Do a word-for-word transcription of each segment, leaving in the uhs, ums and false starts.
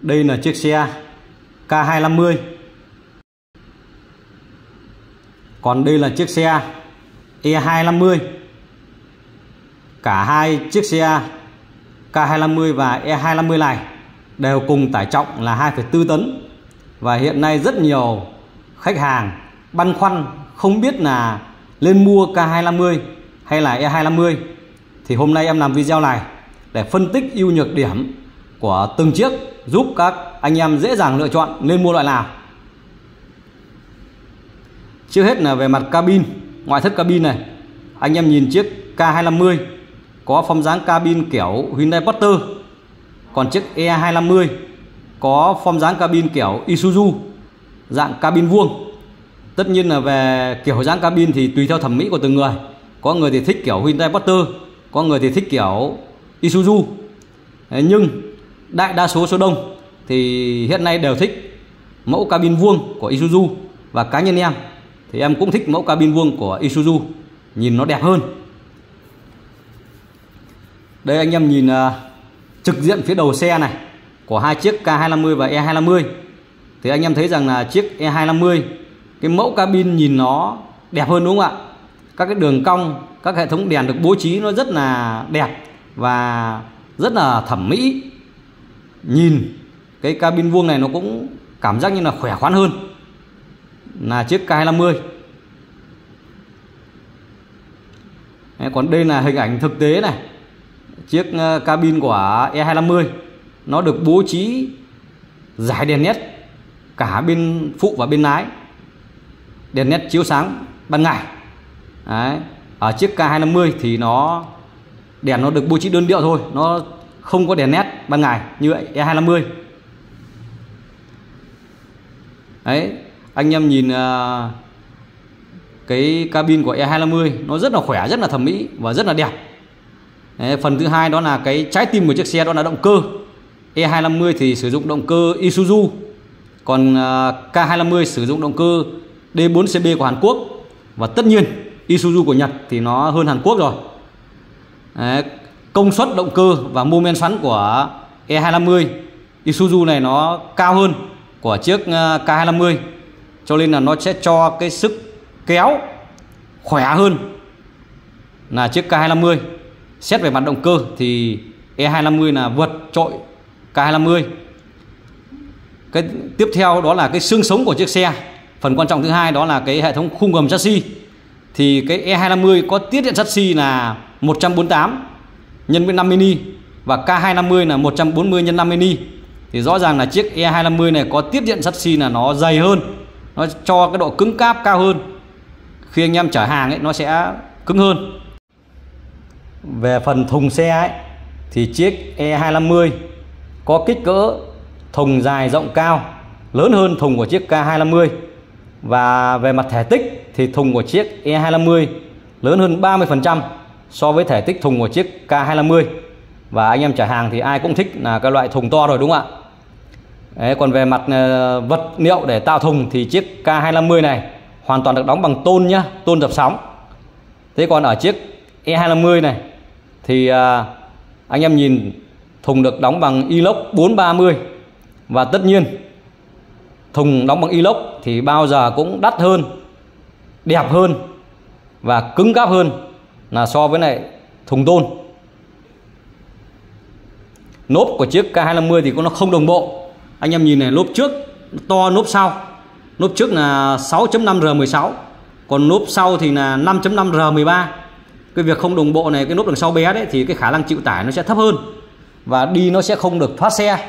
Đây là chiếc xe K hai năm mươi. Còn đây là chiếc xe E hai năm mươi. Cả hai chiếc xe K hai năm mươi và E hai năm mươi này đều cùng tải trọng là hai phẩy bốn tấn. Và hiện nay rất nhiều khách hàng băn khoăn không biết là lên mua K hai năm mươi hay là E hai năm mươi. Thì hôm nay em làm video này để phân tích ưu nhược điểm của từng chiếc, giúp các anh em dễ dàng lựa chọn nên mua loại nào. Trước hết là về mặt cabin, ngoại thất cabin này. Anh em nhìn chiếc K hai năm mươi có form dáng cabin kiểu Hyundai Porter. Còn chiếc E hai năm mươi có form dáng cabin kiểu Isuzu, dạng cabin vuông. Tất nhiên là về kiểu dáng cabin thì tùy theo thẩm mỹ của từng người. Có người thì thích kiểu Hyundai Porter, có người thì thích kiểu Isuzu. Nhưng đại đa số số đông thì hiện nay đều thích mẫu cabin vuông của Isuzu. Và cá nhân em thì em cũng thích mẫu cabin vuông của Isuzu, nhìn nó đẹp hơn. Đây anh em nhìn uh, trực diện phía đầu xe này của hai chiếc K hai năm mươi và E hai năm mươi. Thì anh em thấy rằng là chiếc E hai năm mươi, cái mẫu cabin nhìn nó đẹp hơn đúng không ạ? Các cái đường cong, các hệ thống đèn được bố trí nó rất là đẹp và rất là thẩm mỹ. Nhìn cái cabin vuông này nó cũng cảm giác như là khỏe khoắn hơn là chiếc K hai năm mươi. Đấy, còn đây là hình ảnh thực tế này. Chiếc cabin của E hai năm mươi nó được bố trí dải đèn led cả bên phụ và bên lái, đèn led chiếu sáng ban ngày. Đấy. Ở chiếc K hai năm mươi thì nó đèn nó được bố trí đơn điệu thôi, nó không có đèn led ban ngày như E hai năm mươi. Đấy, anh em nhìn uh, cái cabin của E hai năm mươi nó rất là khỏe, rất là thẩm mỹ và rất là đẹp. Đấy, phần thứ hai đó là cái trái tim của chiếc xe, đó là động cơ. E hai năm mươi thì sử dụng động cơ Isuzu, còn uh, K hai năm mươi sử dụng động cơ D bốn C B của Hàn Quốc. Và tất nhiên Isuzu của Nhật thì nó hơn Hàn Quốc rồi. Đấy, công suất động cơ và mô men xoắn của E hai năm mươi Isuzu này nó cao hơn của chiếc K hai năm mươi, cho nên là nó sẽ cho cái sức kéo khỏe hơn là chiếc K hai năm mươi. Xét về mặt động cơ thì E hai năm mươi là vượt trội K hai năm mươi. Cái tiếp theo đó là cái xương sống của chiếc xe. Phần quan trọng thứ hai đó là cái hệ thống khung gầm chassis. Thì cái E hai năm mươi có tiết điện chassis là một trăm bốn mươi tám nhân với năm mini và K hai năm mươi là một trăm bốn mươi nhân năm mini. Thì rõ ràng là chiếc E hai năm mươi này có tiết điện chassis là nó dày hơn, nó cho cái độ cứng cáp cao hơn. Khi anh em chở hàng ấy nó sẽ cứng hơn. Về phần thùng xe ấy thì chiếc E hai năm mươi có kích cỡ thùng dài rộng cao, lớn hơn thùng của chiếc K hai năm mươi. Và về mặt thể tích thì thùng của chiếc E hai năm mươi lớn hơn ba mươi phần trăm so với thể tích thùng của chiếc K hai năm mươi. Và anh em chở hàng thì ai cũng thích là cái loại thùng to rồi đúng không ạ? Đấy, còn về mặt uh, vật liệu để tạo thùng thì chiếc K hai năm mươi này hoàn toàn được đóng bằng tôn nhá, tôn dập sóng. Thế còn ở chiếc E hai năm mươi này thì uh, anh em nhìn thùng được đóng bằng inox bốn ba mươi. Và tất nhiên thùng đóng bằng inox thì bao giờ cũng đắt hơn, đẹp hơn và cứng cáp hơn là so với lại thùng tôn. Lốp của chiếc K hai năm mươi thì nó không đồng bộ. Anh em nhìn này, lốp trước to, lốp sau. Lốp trước là sáu chấm năm R mười sáu, còn lốp sau thì là năm chấm năm R mười ba. Cái việc không đồng bộ này, cái lốp đằng sau bé đấy thì cái khả năng chịu tải nó sẽ thấp hơn và đi nó sẽ không được thoát xe.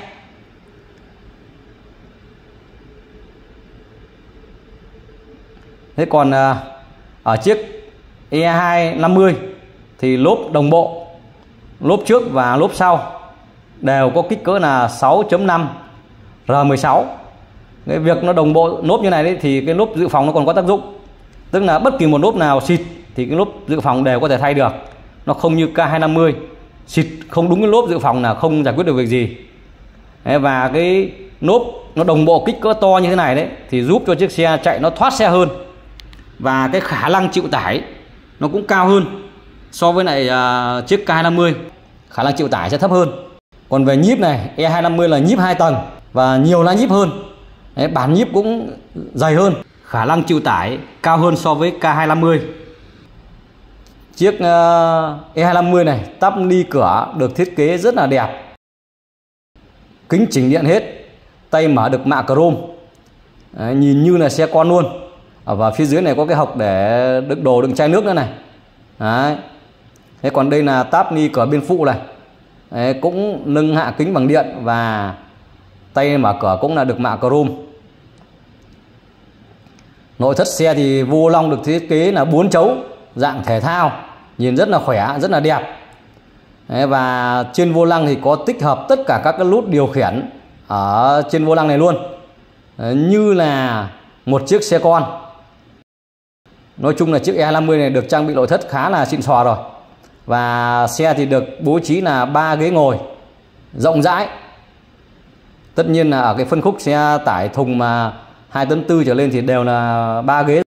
Thế còn ở chiếc E hai năm mươi thì lốp đồng bộ, lốp trước và lốp sau đều có kích cỡ là sáu chấm năm R mười sáu. Cái việc nó đồng bộ lốp như này đấy thì cái lốp dự phòng nó còn có tác dụng. Tức là bất kỳ một lốp nào xịt thì cái lốp dự phòng đều có thể thay được. Nó không như K hai năm mươi xịt không đúng cái lốp dự phòng là không giải quyết được việc gì. Đấy, và cái lốp nó đồng bộ kích cỡ to như thế này đấy thì giúp cho chiếc xe chạy nó thoát xe hơn. Và cái khả năng chịu tải nó cũng cao hơn so với lại uh, chiếc K hai năm mươi. Khả năng chịu tải sẽ thấp hơn. Còn về nhíp này, E hai năm mươi là nhíp hai tầng. và nhiều lá nhíp hơn. Đấy, bản nhíp cũng dày hơn, khả năng chịu tải cao hơn so với K hai năm mươi. Chiếc uh, E hai năm mươi này tắp ni cửa được thiết kế rất là đẹp, kính chỉnh điện hết, tay mở được mạ chrome. Đấy, nhìn như là xe con luôn. Ở và phía dưới này có cái hộc để đựng đồ, đựng chai nước nữa này. Đấy. Thế còn đây là táp ni cửa bên phụ này. Đấy, cũng nâng hạ kính bằng điện và tay mở cửa cũng là được mạ chrome. Nội thất xe thì vô lăng được thiết kế là bốn chấu dạng thể thao, nhìn rất là khỏe, rất là đẹp. Đấy, và trên vô lăng thì có tích hợp tất cả các cái nút điều khiển ở trên vô lăng này luôn. Đấy, như là một chiếc xe con. Nói chung là chiếc E hai năm mươi này được trang bị nội thất khá là xịn sò rồi. Và xe thì được bố trí là ba ghế ngồi rộng rãi. Tất nhiên là ở cái phân khúc xe tải thùng mà hai tấn tư trở lên thì đều là ba ghế.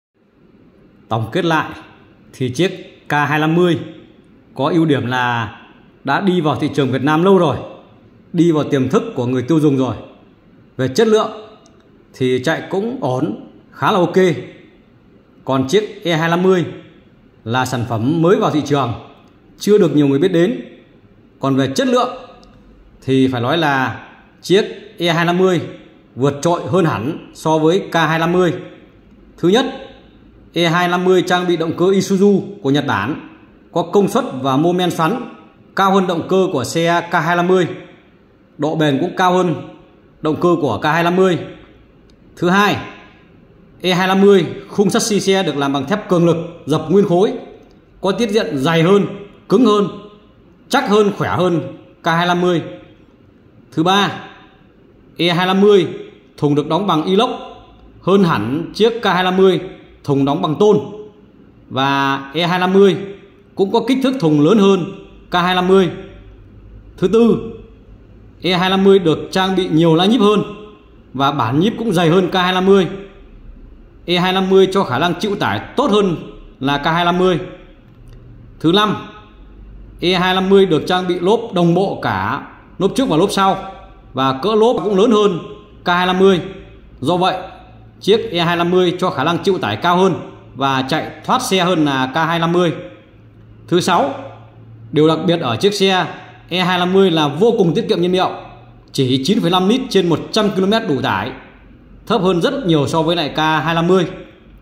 Tổng kết lại thì chiếc K hai năm mươi có ưu điểm là đã đi vào thị trường Việt Nam lâu rồi, đi vào tiềm thức của người tiêu dùng rồi. Về chất lượng thì chạy cũng ổn, khá là ok. Còn chiếc E hai năm mươi là sản phẩm mới vào thị trường, chưa được nhiều người biết đến. Còn về chất lượng thì phải nói là chiếc E hai năm mươi vượt trội hơn hẳn so với K hai năm mươi. Thứ nhất, E hai năm mươi trang bị động cơ Isuzu của Nhật Bản, có công suất và mô men xoắn cao hơn động cơ của xe K hai năm mươi. Độ bền cũng cao hơn động cơ của K hai năm mươi. Thứ hai, E hai năm mươi khung chassis xe được làm bằng thép cường lực dập nguyên khối, có tiết diện dày hơn, cứng hơn, chắc hơn, khỏe hơn K hai năm mươi. Thứ ba, E hai năm mươi thùng được đóng bằng inox hơn hẳn chiếc K hai năm mươi thùng đóng bằng tôn. Và E hai năm mươi cũng có kích thước thùng lớn hơn K hai năm mươi. Thứ tư, E hai năm mươi được trang bị nhiều lá nhíp hơn và bản nhíp cũng dày hơn K hai năm mươi. E hai năm mươi cho khả năng chịu tải tốt hơn là K hai năm mươi. Thứ năm, E hai năm mươi được trang bị lốp đồng bộ cả lốp trước và lốp sau, và cỡ lốp cũng lớn hơn K hai năm mươi. Do vậy, chiếc E hai năm mươi cho khả năng chịu tải cao hơn và chạy thoát xe hơn là K hai năm mươi. Thứ sáu, điều đặc biệt ở chiếc xe E hai năm mươi là vô cùng tiết kiệm nhiên liệu, chỉ chín phẩy năm lít trên một trăm ki lô mét đủ tải, thấp hơn rất nhiều so với lại K hai năm mươi.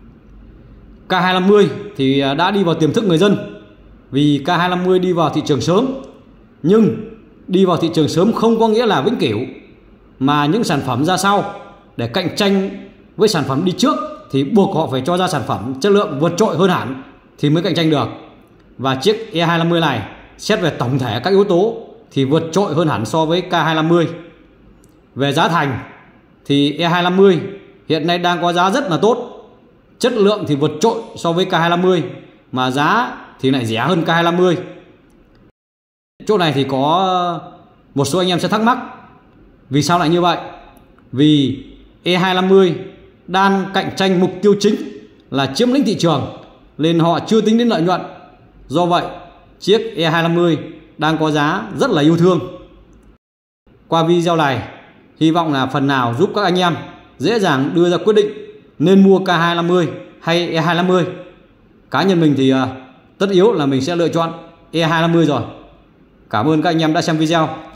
K hai năm mươi thì đã đi vào tiềm thức người dân, vì K hai năm mươi đi vào thị trường sớm. Nhưng đi vào thị trường sớm không có nghĩa là vĩnh cửu, mà những sản phẩm ra sau để cạnh tranh với sản phẩm đi trước thì buộc họ phải cho ra sản phẩm chất lượng vượt trội hơn hẳn thì mới cạnh tranh được. Và chiếc E hai năm mươi này xét về tổng thể các yếu tố thì vượt trội hơn hẳn so với K hai năm mươi. Về giá thành thì E hai năm mươi hiện nay đang có giá rất là tốt, chất lượng thì vượt trội so với K hai năm mươi, mà giá thì lại rẻ hơn K hai năm mươi. Chỗ này thì có một số anh em sẽ thắc mắc, vì sao lại như vậy? Vì E hai năm mươi đang cạnh tranh mục tiêu chính là chiếm lĩnh thị trường, nên họ chưa tính đến lợi nhuận. Do vậy, chiếc E hai năm mươi đang có giá rất là yêu thương. Qua video này, hy vọng là phần nào giúp các anh em dễ dàng đưa ra quyết định nên mua K hai năm mươi hay E hai năm mươi. Cá nhân mình thì tất yếu là mình sẽ lựa chọn E hai năm mươi rồi. Cảm ơn các anh em đã xem video.